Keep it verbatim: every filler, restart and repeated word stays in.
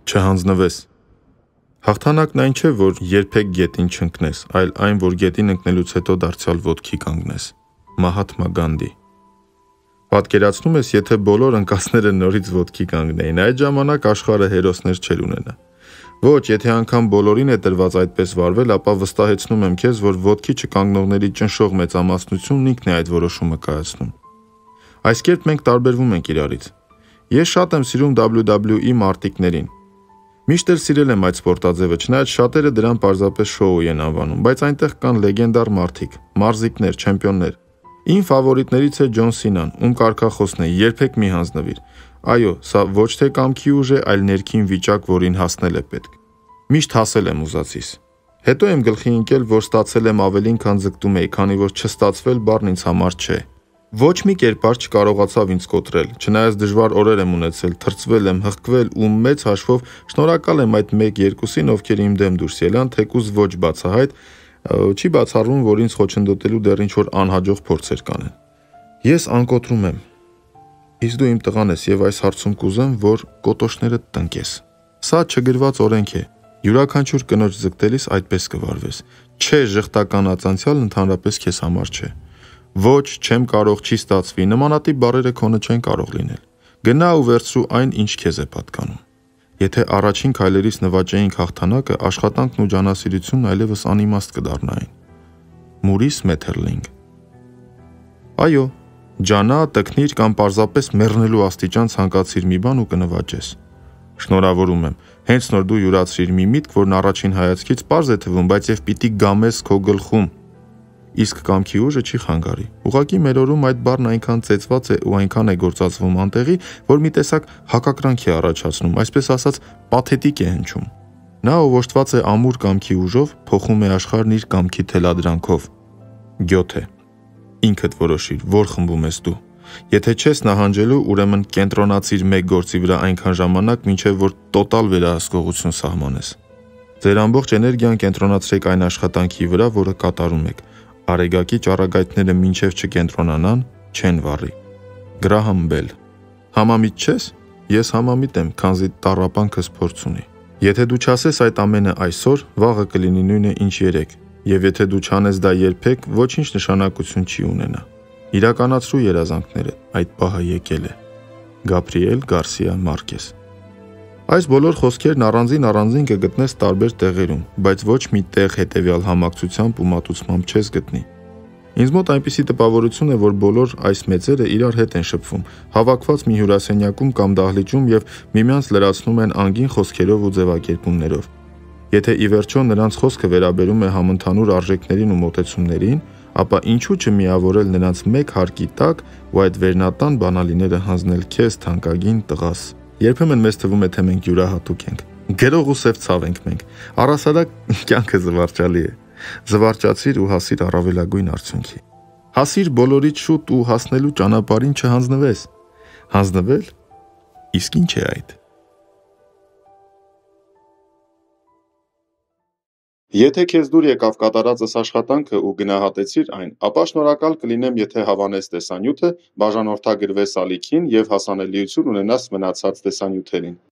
Չհանձնվես։ Հաղթանակն այն չէ, որ երբեք գետին չընկնես, այլ այն, որ գետին ընկնելուց հետո դարձյալ ոտքի կանգնես։ Մահաթմա Գանդի։ Պատկերացնում ես, եթե բոլոր ընկածները նորից ոտքի կանգնեին, այդ ժամանակ աշխարհը հերոսներ չէր ունենա։ Ոչ, եթե անգամ բոլորին է տրված այդպես վարվել, ապա վստահեցնում եմ քեզ, որ ոտքի չկանգնողների ճնշող մեծամասնությունն ինքն է այդ որոշումը կայացնում։ Այս կերպ մենք տարբերվում ենք իրարից։ Ես շատ եմ սիրում դաբլյու դաբլյու ի մարտիկներին։ Միշտ էլ սիրել եմ այդ սպորտաձևը, չնայած շատերը դրան պարզապես շոու են անվանում, բայց այնտեղ կան լեգենդար մարդիկ, մարզիկներ, չեմպիոններ։ Իմ ֆավորիտներից է Ջոն Սինան, ում կարգախոսն է՝ երբեք մի հանձնվիր։ Այո, սա ոչ թե կամքի ուժ է, այլ ներքին վիճակ, որին հասնել է պետք։ Միշտ հասել եմ ուզածիս։ Հետո եմ գլխի ընկել, որ ստացել եմ ավելին, քան ձգտում էի, քանի որ չստացվել բառն ինձ համար չէ։ Ոչ մի կերպար չկարողացավ ինձ կոտրել, չնայած դժվար օրեր եմ ունեցել, թրծվել եմ, հղկվել ու մեծ հաշվով շնորհակալ եմ այդ մեկ-երկուսին, ովքեր իմ դեմ դուրս ելան, թեկուզ ոչ բացահայտ, չի բացառվում, որ ինձ խոչընդոտելու դեռ ինչ-որ անհաջող փորձեր կանեն։ Ես անկոտրում եմ։ Իսկ դու իմ տղան ես եւ այս հարցում կուզեմ, որ կոտոշներդ տնկես։ Սա չգրված օրենք է։ Յուրաքանչյուր կնոջ ձգտելիս այդպես կվարվես։ Չէ, ժխտական անցյալն ընդհանրապես քեզ համար չէ։ Ոչ, չեմ կարող, չի ստացվի, նմանատիպ բառերը քոնը չեն կարող լինել։ Գնա ու վերցրու այն, ինչ քեզ է պատկանում։ Եթե առաջին քայլերից նվաճեինք հաղթանակը, աշխատանքն ու ջանասիրությունն այլևս անիմաստ կդառնային։ Մուրիս Մեթերլինգ։ Այո, ջանա, տքնիր կամ պարզապես մեռնելու աստիճան ցանկացիր մի բան ու կնվաճես։ Շնորհավորում եմ։ Հենց նոր դու յուրացրիր մի միտք, որն առաջին հայացքից պարզ է թվում, բայց եւ պիտի գամես քո գլխում։ Իսկ կամքի ուժը չի խանգարի։ Ուղղակի մեր օրում այդ բառն այնքան ծեծված է ու այնքան է գործածվում անտեղի, որ մի տեսակ հակակրանք է առաջացնում, այսպես ասած, պաթետիկ է հնչում։ Նա, ով օժտված է ամուր կամքի ուժով, փոխում է աշխարհն իր կամքի թելադրանքով։ Գյոթե։ Ինքդ որոշիր, որ խմբում ես դու։ Եթե չես նահանջելու, ուրեմն կենտրոնացիր մեկ գործի վրա այնքան ժամանակ, մինչև որ տոտալ վերահսկողություն սահմանես։ Ձեր ամբողջ էներգիան կենտրոնացրեք այն աշխատանքի վրա, որը կատարում եք։ Արեգակի ճառագայթները մինչև չկենտրոնանան, չեն վառի։ Գրահամ Բել։ Համամիտ չես։ Ես համամիտ եմ, քանզի տառապանքս փորձ ունի։ Եթե դու չասես այդ ամենը այսօր, վաղը կլինի նույնը ինչ երեկ, եւ եթե դու չանես դա երբեք, ոչինչ նշանակություն չի ունենա։ Իրականացրու երազանքները, այդ պահը եկել է։ Գաբրիել Գարսիա Մարկես։ Այս բոլոր խոսքերն առանձին-առանձին կգտնես տարբեր տեղերում, բայց ոչ մի տեղ հետևյալ համակցությամբ ու մատուցմամբ չես գտնի։ Ինձ մոտ այնպիսի տպավորություն է, որ բոլոր այս մեծերը իրար հետ են շփվում, հավաքված մի հյուրասենյակում կամ դահլիճում եւ միմյանց լրացնում են անգին խոսքերով ու ձևակերպումներով։ Եթե ի վերջո նրանց խոսքը վերաբերում է համընդհանուր արժեքներին ու մոտեցումներին, ապա ինչու չմիավորել նրանց մեկ հարկի տակ ու այդ վերնատան բանալիները հանձնել քեզ թանկագին տղաս։ Երբեմն մեզ թվում է, թե մենք յուրահատուկ ենք։ Գրող ու սև ցավ ենք մենք։ Առասարակ կյանքը զվարճալի է։ Զվարճացիր ու հասիր առավելագույն արդյունքի։ Հասիր բոլորից շուտ ու հասնելու ճանապարհին չհանձնվես։ Հանձնվել։ Իսկ ինչ է այդ։ Եթե քեզ դուր եկավ կատարածս աշխատանքը ու գնահատեցիր այն, ապա շնորհակալ կլինեմ, եթե հավանես տեսանյութը, բաժանորդագրվես ալիքին եւ հասանելիություն ունենաս մնացած տեսանյութերին։